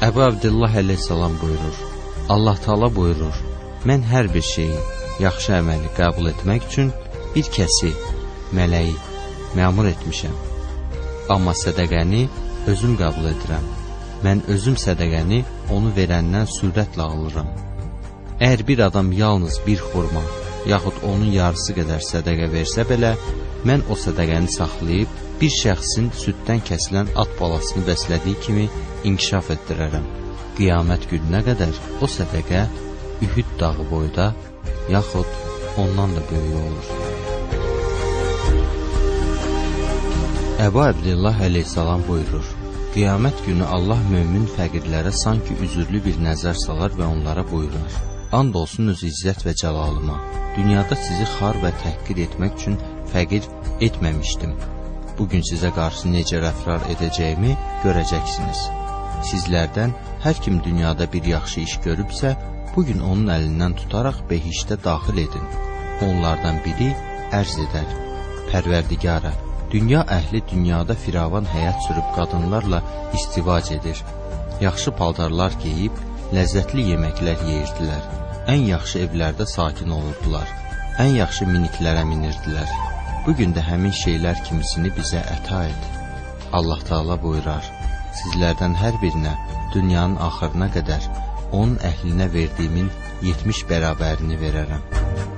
Əbu Abdillah əleyhissalam buyurur, Allah Taala buyurur, mən hər bir şeyi, yaxşı əməli qəbul etmək üçün bir kəsi, mələyi məmur etmişəm. Amma sədəqəni özüm qəbul edirəm. Mən özüm sədəqəni onu verəndən sürətlə alıram. Əgər bir adam yalnız bir xurma, yaxud onun yarısı qədər sədəqə versə belə, mən o sədəqəni saxlayıb, bir şəxsin süddən kəsilən at balasını bəslədiyi kimi inkişaf etdirərəm. Qiyamət gününə qədər o sədəqə Ühüd dağı boyda, yaxud ondan da böyük olur. Əbu Abdillah əleyhissalam buyurur, qiyamət günü Allah mömin fəqirlərə sanki üzürlü bir nəzər salar və onlara buyurar, and olsun öz izzət və cəlalıma, dünyada sizi xar və təhqir etmək üçün fəqir etməmişdim. Bugün sizə qarşı necə rəftar edəcəyimi görəcəksiniz. Sizlərdən hər kim dünyada bir yaxşı iş görübsə, bugün onun əlindən tutaraq behiştə daxil edin. Onlardan biri ərz edər, Pərverdigara, dünya əhli dünyada firavan həyat sürüb qadınlarla istivac edir. Yaxşı paltarlar geyib, ləzzətli yeməklər yeyirdilər. Ən yaxşı evlərdə sakin olurdular. Ən yaxşı miniklərə minirdilər. Bugün də həmin şeylər kimisini bizə əta et. Allah Taala buyurar, sizlərdən hər birinə dünyanın axırına qədər onun əhlinə verdiyimin 70 bərabərini verərəm.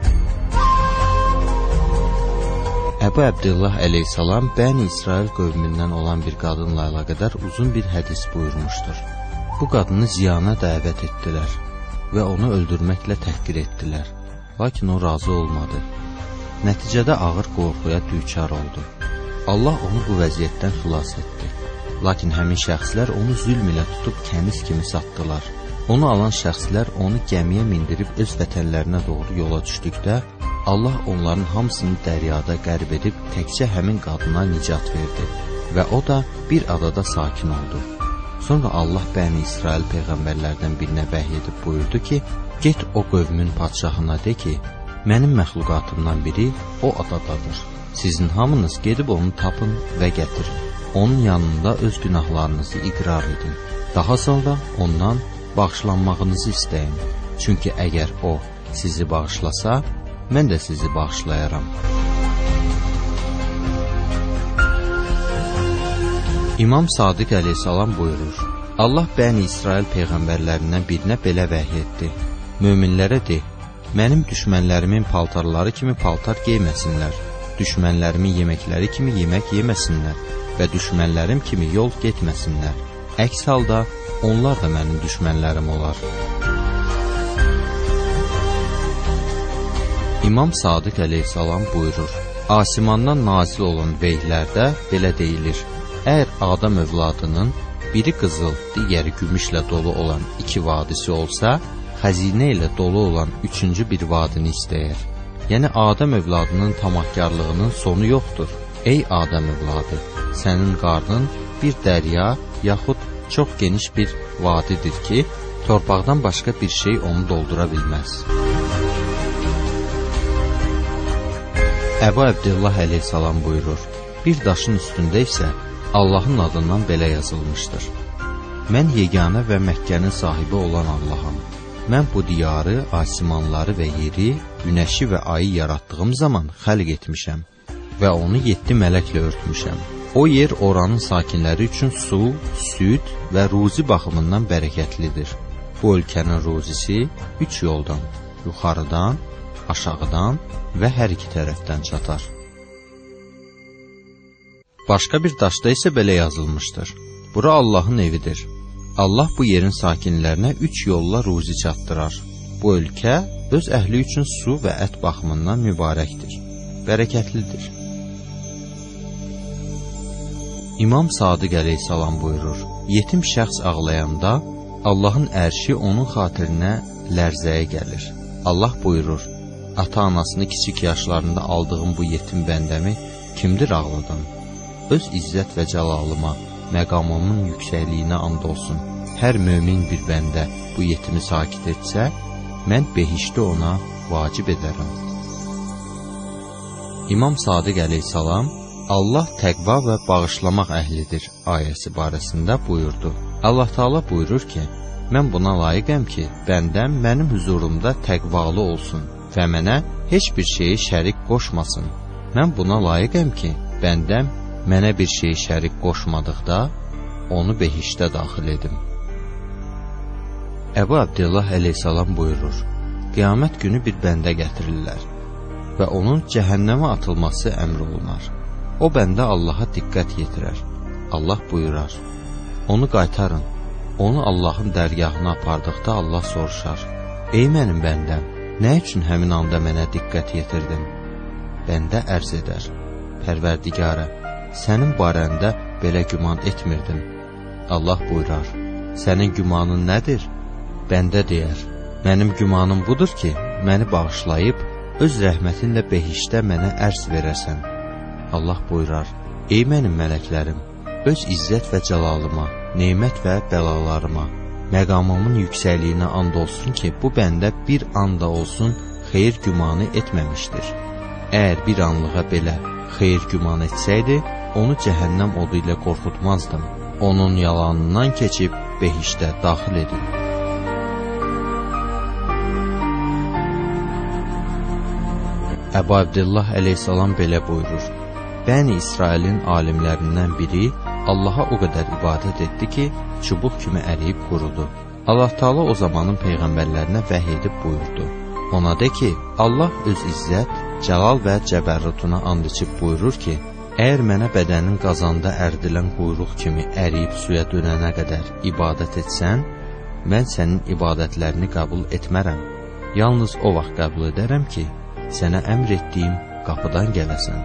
Əbu Abdillah əleyhissalam Bəni İsrail qövmündən olan bir qadınla əlaqədar uzun bir hədis buyurmuşdur. Bu qadını ziyana dəvət etdilər və onu öldürməklə təhqir etdilər. Lakin o razı olmadı. Nəticədə ağır qorxuya düçar oldu. Allah onu bu vəziyyətdən xilas etdi. Lakin həmin şəxslər onu zülm ilə tutub kəniz kimi satdılar. Onu alan şəxslər onu gəmiyə mindirib öz vətənlərinə doğru yola düşdükdə, Allah onların hamısını dəryada qərb edib təkcə həmin qadına nicat verdi və o da bir adada sakin oldu. Sonra Allah Bəni İsrail peyğəmbərlərdən birinə vəhy edib buyurdu ki, get o qövmün padşahına de ki, mənim məxluqatımdan biri o adadadır. Sizin hamınız gedib onu tapın və gətirin. Onun yanında öz günahlarınızı iqrar edin. Daha sonra ondan bağışlanmağınızı istəyin. Çünki əgər o sizi bağışlasa, mən də sizi bağışlayaram. İmam Sadiq əleyhissalam buyurur, Allah Bəni İsrail peyğəmbərlərindən birinə belə vəhy etdi. Möminlərə de, mənim düşmənlərimin paltarları kimi paltar geyməsinlər, düşmənlərimin yeməkləri kimi yemək yeməsinlər və düşmənlərim kimi yol getməsinlər. Əks halda onlar da mənim düşmənlərim olar. İmam Sadiq əleyhissalam buyurur, asimandan nazil olan veyhlərdə belə deyilir, əgər Adam övladının biri qızıl, digəri gümüşlə dolu olan 2 vadisi olsa, xəzinə ilə dolu olan 3-cü bir vadini istəyər. Yəni Adam övladının tamahkarlığının sonu yoxdur. Ey Adam övladı, sənin qarnın bir dərya yaxud çox geniş bir vadidir ki, torpaqdan başqa bir şey onu doldura bilməz. Əbu Abdillah əleyhissalam buyurur, bir daşın üstündə isə Allahın adından belə yazılmışdır. Mən yeganə və Məkkənin sahibi olan Allaham. Mən bu diyarı, asimanları və yeri, günəşi və ayı yaratdığım zaman xəlq etmişəm və onu 7 mələklə örtmüşəm. O yer oranın sakinləri üçün su, süd və ruzi baxımından bərəkətlidir. Bu ölkənin ruzisi 3 yoldan, yuxarıdan, aşağıdan və hər iki tərəfdən çatar. Başqa bir daşda isə belə yazılmışdır. Bura Allahın evidir. Allah bu yerin sakinlərinə 3 yolla ruzi çatdırar. Bu ölkə öz əhli üçün su və ət baxımından mübarəkdir, bərəkətlidir. İmam Sadiq əleyhissalam buyurur, yetim şəxs ağlayanda Allahın ərşi onun xatirinə lərzəyə gəlir. Allah buyurur, ata-anasını kiçik yaşlarında aldığım bu yetim bəndəmi kimdir ağladan? Öz izzət və cəlalıma, məqamımın yüksəkliyinə and olsun. Hər mömin bir bəndə bu yetimi sakit etsə, mən behişdə ona vacib edərəm. İmam Sadiq əleyhissalam, Allah təqva və bağışlamaq əhlidir ayəsi barəsində buyurdu. Allah Taala buyurur ki, mən buna layiqəm ki, bəndəm mənim huzurumda təqvalı olsun və mənə heç bir şeyi şərik qoşmasın. Mən buna layiqəm ki, bəndəm mənə bir şeyi şərik qoşmadıqda, onu behiştə daxil edim. Əbu Abdillah əleyhissalam buyurur, qiyamət günü bir bəndə gətirirlər və onun cəhənnəmə atılması əmr olunar. O bəndə Allaha diqqət yetirər. Allah buyurar, onu qaytarın. Onu Allahın dərgahına apardıqda Allah soruşar, ey mənim bəndəm, nə üçün həmin anda mənə diqqət yetirdin? Bəndə ərz edər, Pərverdigara, sənin barəndə belə güman etmirdim. Allah buyurar, sənin gümanın nədir? Bəndə deyər, mənim gümanım budur ki, məni bağışlayıb, öz rəhmətinlə behişdə mənə ərz verəsən. Allah buyurar, ey mənim mələklərim, öz izzət və cəlalıma, nemət və bəlalarıma, məqamımın yüksəkliyinə and olsun ki, bu bəndə bir anda olsun xeyir gümanı etməmişdir. Əgər bir anlığa belə xeyir güman etsəydi, onu cəhənnəm odu ilə qorxutmazdım. Onun yalanından keçib behişdə daxil edin. Əbu Abdillah əleyhissalam belə buyurur, Bəni İsrailin alimlərindən biri Allaha o qədər ibadət etdi ki, çubuq kimi əriyib qurudu. Allah Taala o zamanın peyğəmbərlərinə vəhy edib buyurdu. Ona de ki, Allah öz izzət, cəlal və cəbərrutuna and içib buyurur ki, əgər mənə bədənin qazanda ərdilən quyruq kimi əriyib suya dönənə qədər ibadət etsən, mən sənin ibadətlərini qəbul etmərəm. Yalnız o vaxt qəbul edərəm ki, sənə əmr etdiyim qapıdan gələsən.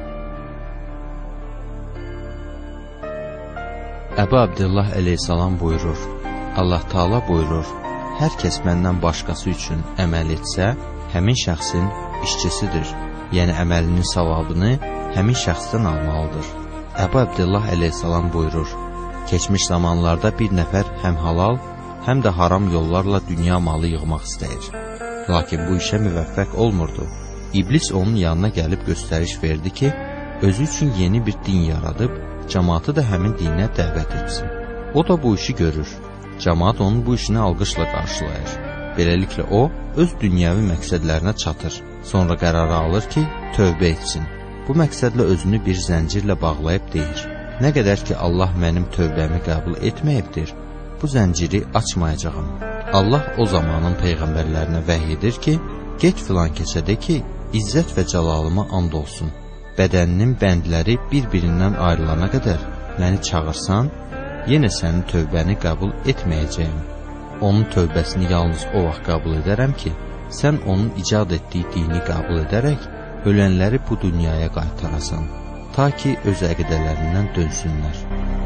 Əbu Abdillah əleyhissalam buyurur, Allah Taala buyurur, hər kəs məndən başqası üçün əməl etsə, həmin şəxsin işçisidir, yəni əməlinin savabını həmin şəxsdən almalıdır. Əbu Abdillah əleyhissalam buyurur, keçmiş zamanlarda bir nəfər həm halal, həm də haram yollarla dünya malı yığmaq istəyir. Lakin bu işə müvəffəq olmurdu. İblis onun yanına gəlib göstəriş verdi ki, özü üçün yeni bir din yaradıb, cəmaatı da həmin dinə dəvət etsin. O da bu işi görür. Cəmaat onun bu işini alqışla qarşılayır. Beləliklə o, öz dünyəvi məqsədlərinə çatır. Sonra qərarı alır ki, tövbə etsin. Bu məqsədlə özünü bir zəncirlə bağlayıb deyir, nə qədər ki, Allah mənim tövbəmi qəbul etməyibdir, bu zənciri açmayacağım. Allah o zamanın peyğəmbərlərinə vəhy edir ki, get filan keçədə ki, izzət və cəlalıma and olsun. Bədəninin bəndləri bir-birindən ayrılana qədər məni çağırsan, yenə sənin tövbəni qəbul etməyəcəyim. Onun tövbəsini yalnız o vaxt qəbul edərəm ki, sən onun icad etdiyi dini qəbul edərək, ölənləri bu dünyaya qaytarasan, ta ki öz əqidələrindən dönsünlər.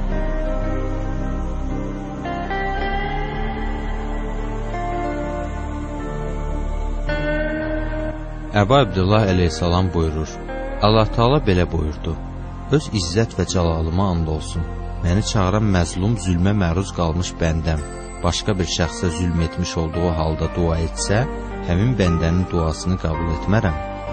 Əbu Abdillah əleyhissalam buyurur, Allah Taala belə buyurdu, öz izzət və cəlalıma and olsun, məni çağıran məzlum zülmə məruz qalmış bəndəm, başqa bir şəxsə zülm etmiş olduğu halda dua etsə, həmin bəndənin duasını qəbul etmərəm.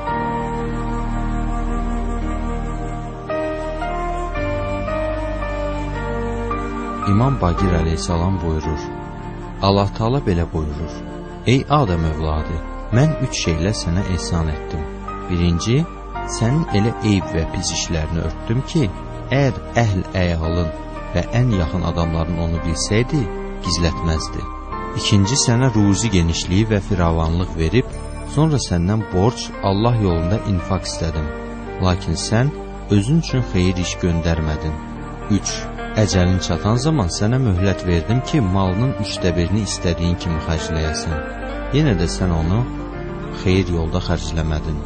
İmam Baqir əleyhissalam buyurur, Allah Taala belə buyurur, ey Adəm övladı, mən 3 şeylə sənə ehsan etdim. Birinci, sənin elə eyb və pis işlərini örtdüm ki, əgər əhl-əyalın və ən yaxın adamların onu bilsəydi, gizlətməzdi. İkinci, sənə ruzi genişliyi və firavanlıq verib, sonra səndən borc Allah yolunda infaq istədim. Lakin sən özün üçün xeyir iş göndərmədin. 3. Əcəlin çatan zaman sənə möhlət verdim ki, malının 1/3-ni istədiyin kimi xərcləyəsən. Yenə də sən onu xeyir yolda xərcləmədin.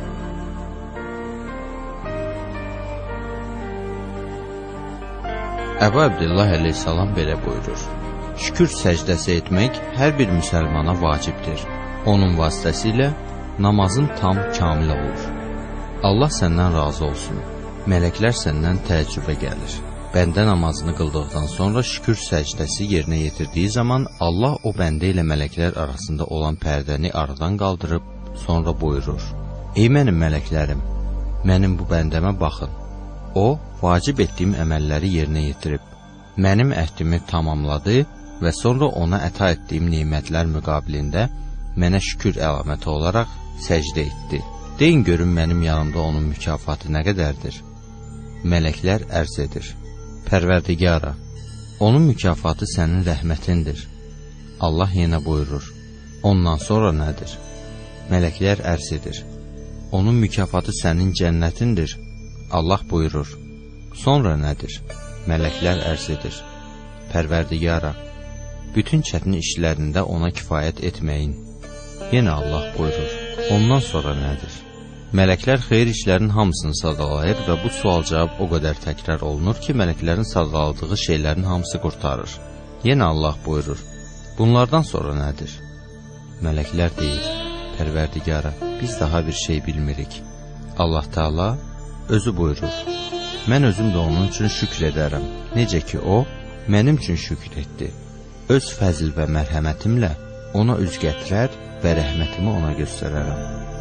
Əbu Abdillah əleyhissalam belə buyurur, şükür səcdəsi etmək hər bir müsəlmana vacibdir. Onun vasitəsilə namazın tam kamil olur. Allah səndən razı olsun. Mələklər səndən təəccübə gəlir. Bəndə namazını qıldıqdan sonra şükür səcdəsi yerinə yetirdiyi zaman Allah o bəndə ilə mələklər arasında olan pərdəni aradan qaldırıb, sonra buyurur, ey mənim mələklərim, mənim bu bəndəmə baxın. O, vacib etdiyim əməlləri yerinə yetirib. mənim əhdimi tamamladı və sonra ona əta etdiyim nemətlər müqabilində mənə şükür əlaməti olaraq səcdə etdi. Deyin görün mənim yanımda onun mükafatı nə qədərdir? Mələklər ərz edir: Pərverdigara, onun mükafatı sənin rəhmətindir. Allah yenə buyurur: ondan sonra nədir? Mələklər ərz edir: onun mükafatı sənin cənnətindir. Allah buyurur: sonra nədir? Mələklər ərz edir: Pərverdigara, bütün çətin işlərində ona kifayət etməyin. Yenə Allah buyurur: ondan sonra nədir? Mələklər xeyir işlərin hamısını sadalayır və bu sual-cavab o qədər təkrar olunur ki, mələklərin sadaladığı şeylərin hamısı qurtarır. Yenə Allah buyurur: bunlardan sonra nədir? Mələklər deyir: Pərverdigara, biz daha bir şey bilmirik. Allah Teala özü buyurur: mən özüm də onun üçün şükr edərəm, necə ki o mənim üçün şükr etdi. Öz fəzl və mərhəmətimlə ona üz gətirər və rəhmətimi ona göstərərəm.